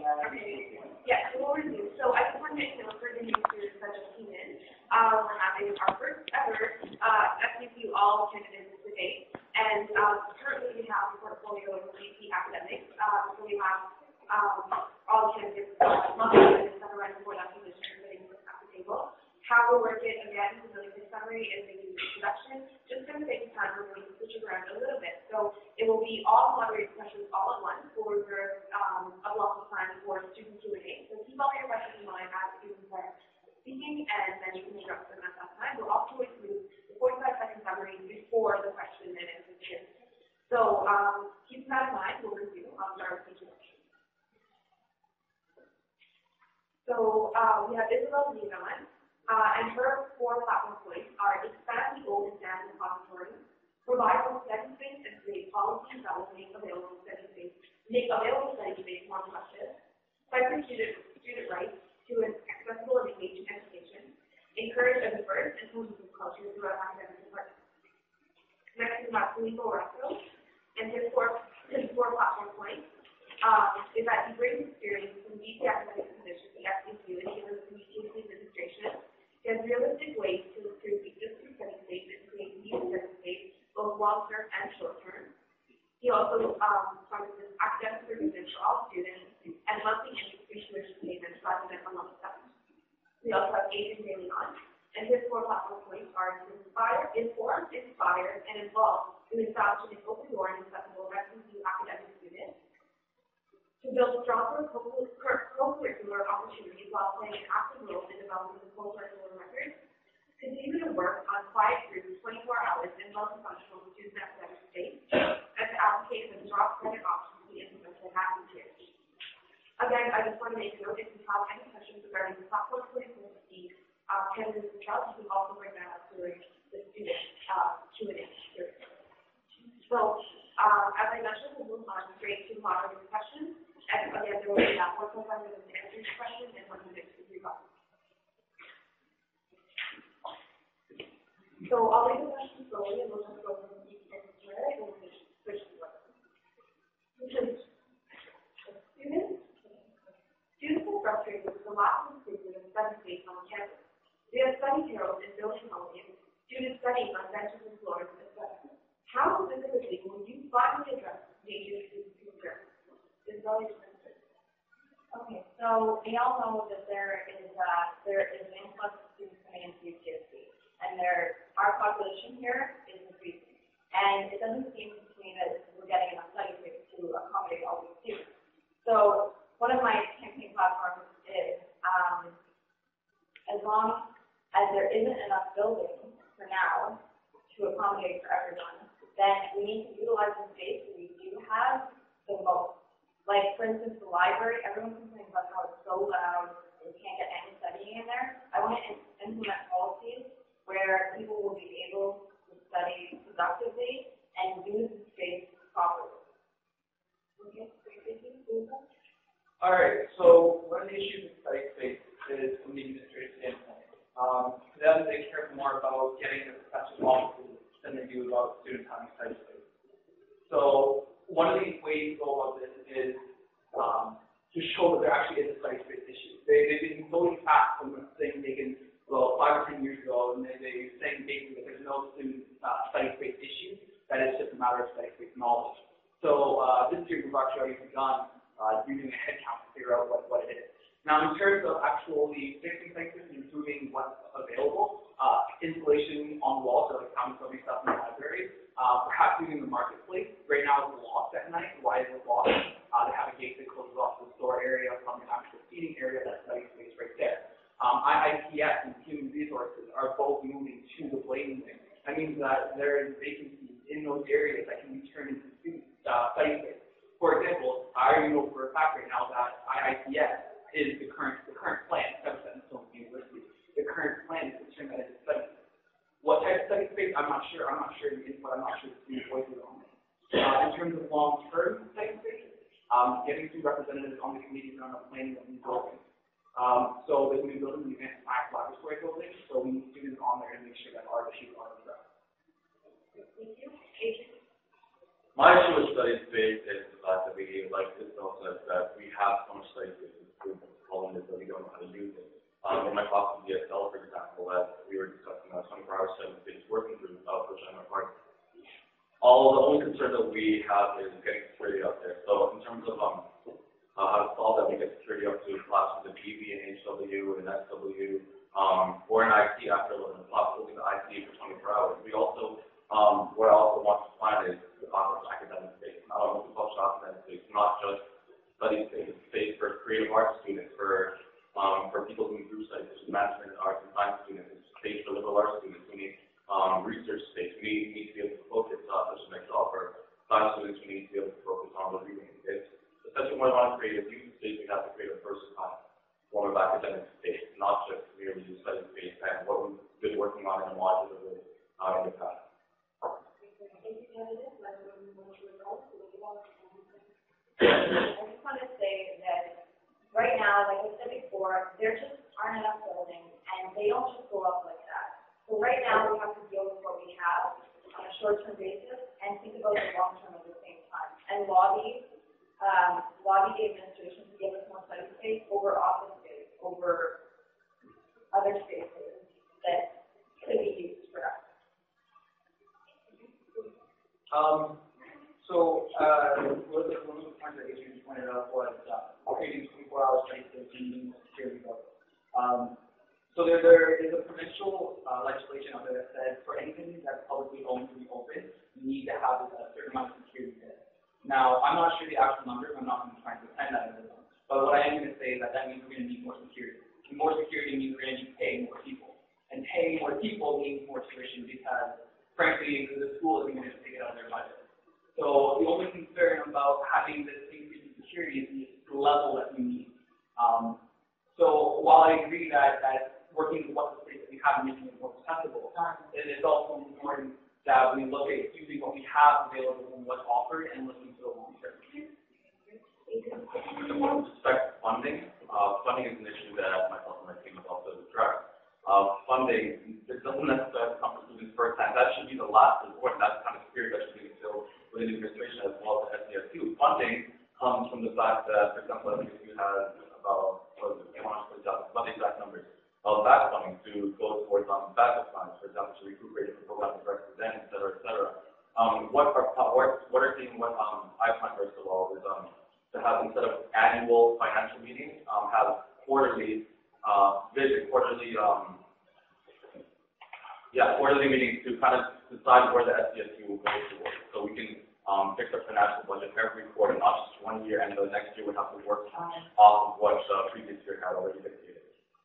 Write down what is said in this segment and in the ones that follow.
Okay. Yeah, so what we're doing, so I just wanted to for the new students that just came in, we're having our first ever SCSU all candidates today, and currently we have a portfolio of GP academics, so we have all candidates, candidates that are running for that position sitting at the table. How we'll work it again is really good summary and maybe introduction. Just for the sake of time, we're going to switch it around a little bit. So it will be all moderated questions all at once. We'll reserve a block of time for student Q&A. So keep all your questions in mind as students are speaking, and then you can interrupt them at that time. We'll also go through the 45-second summary before the question and answer period. So keep that in mind. We'll review. I'll start with introduction. So we have Isabel Leon. And her four platform points are expand the old exam repository, provide more study space and create policies that will make available study space more productive, fight for student rights to an accessible and engaging education, encourage a diverse and inclusive culture throughout academic departments. Next is Filippo Rasso, and his four platform points is that he brings experience from DC academic positions, the SCSU, and he was the UTSC administration. He has realistic ways to improve existing study space and create new study space, both long-term and short-term. He also promises academic supervision for all students and monthly free tuition payments rather than a lump sum. We also have Adrian De Leon, and his four platform points are to inspire, inform, inspire, and involve in establishing an open door and accessible refugee academic students, to build stronger co-curricular opportunities while playing an active role in developing the co-curricular records, continue to work on quiet groups 24 hours in multifunctional student academic space, and to advocate for the drop credit options to be implemented at UTSC. Again, I just want to make note, if you have any questions regarding the platform points and the candidates themselves, you can also bring that up during the student Q&A period. So, as I mentioned, we'll move on straight to moderated questions. And again, there will be 45 minutes to answer your question and 1 minute to rebut. So I'll read the question slowly and we'll just go from each and and we'll switch to one. Students are frustrated with the lack of improvement of study space on campus. We have study tables and building holidays, students studying on benches and floors, etc. How specifically will you finally address major student concerns? Okay, so we all know that there is an influx of students coming into UTSC, and our population here is increasing, and it doesn't seem to me that we're getting enough study space to accommodate all these students. So one of my campaign platforms is as long as there isn't enough buildings for now to accommodate for everyone, then we need to utilize the space that we do have the most. Like, for instance, the library, everyone complains about how it's so loud, and you can't get any studying in there. I want to implement policies where people will be able to study productively and use the space properly. Okay, all right, so one of the issues with study space is from the administrative standpoint. For them, they care more about getting the professors offices than they do about students having study space. So one of the ways to go about this is to show that there actually is a study space issue. They've been totally fast from the thing taken, 5 or 10 years ago, and they're saying basically that there's no student study space issue, that it's just a matter of study space knowledge. So this year we've actually already begun using a head count to figure out what it is. Now, in terms of actually fixing things and improving what's available, installation on walls, so like common study stuff in the libraries, perhaps using the marketplace. Right now it's locked at night. Why is it locked? They have a gate that closes off the store area from the actual seating area, that study space right there. IIPS and human resources are both moving to the Blaine wing. That means that there is vacancies in those areas that can be turned into student study space. For example, I already know for a fact right now that IIPS is the current plan, 7 University. The current plan is to turn that into study space. What type of study space? I'm not sure. I'm not sure the input. I'm not sure the student voices on it. In terms of long-term study space, getting two representatives on the committee around the planning of new buildings. So there's a new building, the advanced science laboratory building, so we need students on there to make sure that our issues are addressed. Thank you. My issue with study space is the fact that we, like this also said, that we have so much study space In my class of DSL, for example, that we were discussing 24-hour 7-based working group, which I'm a part of. The only concern that we have is getting security out there. So in terms of how to solve that, we get security up to classes of EV and HW and SW, or an IT after 11 o'clock, looking at IT for 24 hours. We also, what I also want to plan is the concept of academic space. Not only cultural academic space, not just study space, space for creative arts students, for people doing group studies, such as management, arts, and science students, space for liberal arts students who need research space. We need to be able to focus, such as myself, or science students, we need to be able to focus on the reading. It's essentially when we want to create a youth space, we have to create a versatile form of academic space, not just merely study space and what we've been working on in a modular way in the past. I just want to say that right now, like I said before, there just aren't enough buildings, and they don't just go up like that. So right now, we have to deal with what we have on a short-term basis and think about the long-term at the same time, and lobby the administration to give us more study space over office space, over other spaces that could be used for us. One of the points that Adrian pointed out was creating 24-hour study space and security buildings. So there is a provincial legislation out there that says for anything that's publicly owned to be open, you need to have a certain amount of security there. Now, I'm not sure the actual numbers. I'm not going to try and defend that as well. But what I am going to say is that means we're going to need more security. And more security means we're going to need to pay more people. And paying more people means more tuition because, frankly, the school isn't going to take it out of their budget. So the only concern about having this increase in security is the level that we need. So while I agree that working with what the space that we have and making it more accessible, it is also important that we look at using what we have available and what's offered and looking to the long term. With respect to funding, funding is an issue that myself and my team have also addressed. Funding, it doesn't necessarily come from students firsthand. That should be the last resort. That's the kind of spirit that should be instilled within the administration as well as the SCSU. Funding comes from the fact that, for example, SCSU has about, what the exact numbers of that funding to go towards backup funds, for example, to recuperate different programs, represent, et cetera, et cetera. What I find first of all is to have, instead of annual financial meetings, have quarterly quarterly meetings to kind of decide where the SCSU will go towards. So we can fix our financial budget every quarter, not just 1 year, and the next year we have to work off of what the previous year had already dictated.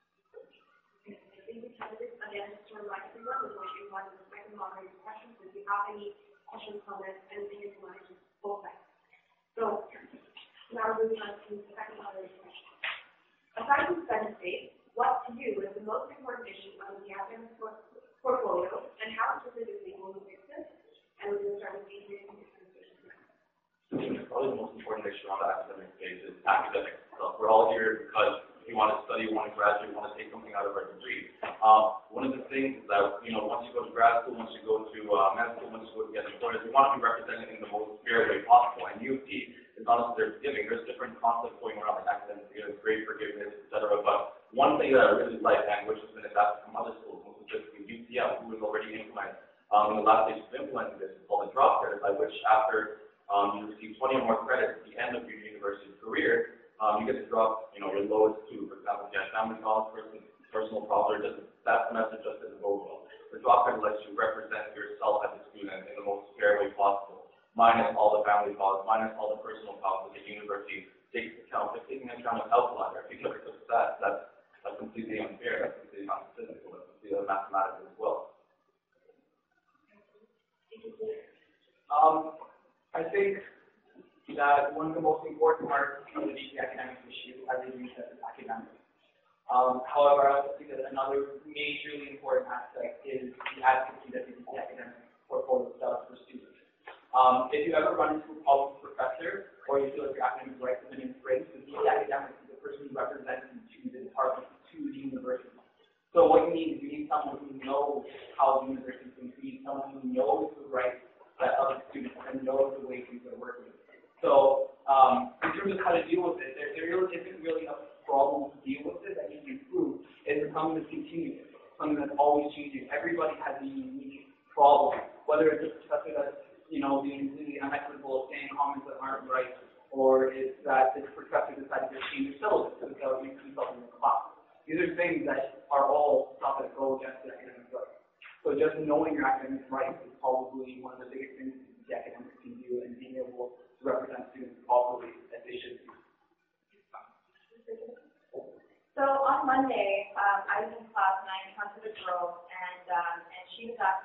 Again, just to remind everyone, we're going to move on to the second moderator questions. If you have any questions, comments, anything you want to just pull back. So now we're moving on to the second moderator question. Aside from study space, what to you is the most important issue on the academic portfolio, and how specifically will you fix this? And we're going to start with Adrian. Probably the most important issue on the academic space is academic stuff. We're all here because we want to study, we want to graduate, we want to take something out of our degree. One of the things is that, once you go to grad school, once you go to med school, once you go to get employed, we want to be represented in the most fair way possible. And UT is not necessarily giving. There's different concepts going around like academic forgiveness, grade forgiveness, etc. But one thing that I really like, and which has been adapted from other schools, most specifically UTM, who has already implemented in the last stage of implementing this, is called a drop credit, by which after you receive 20 or more credits at the end of your university career, you get to drop, your lowest two. For example, if you have family problems, personal problems, that semester just doesn't go well. The drop credit lets you represent yourself as a student in the most fair way possible, minus all the family problems, minus all the personal problems that the university takes into account. Like taking into account an outlier. If you look at the stats, that's completely unfair. That's completely not statistical. That's completely mathematical as well. I think that one of the most important parts of the DC academic issue, as you said, is academics. However, I also think that another majorly important aspect is the advocacy that the DC academic portfolio does for students. If you ever run into a problem with a professor, or you feel like your academic rights have been infringed, the DC academic is the person who represents you to the department, to the university. So what you need is you need someone who knows how the university thinks. You need someone who knows the rights of the students and knows the way things are working. So in terms of how to deal with it, there isn't really a problem to deal with it that you can improve. something that's continuous, something that's always changing. Everybody has a unique problem, whether it's a professor that's, being completely unequitable, saying comments that aren't right, or it's that this professor decided to change the syllabus to make himself in the class. These are things that are all stuff that go against the academic rights. So just knowing your academic rights is probably one of the biggest things the academics can do, and being able to represent students properly as they should be. So on Monday, I was in class and I encountered a girl, and she was asking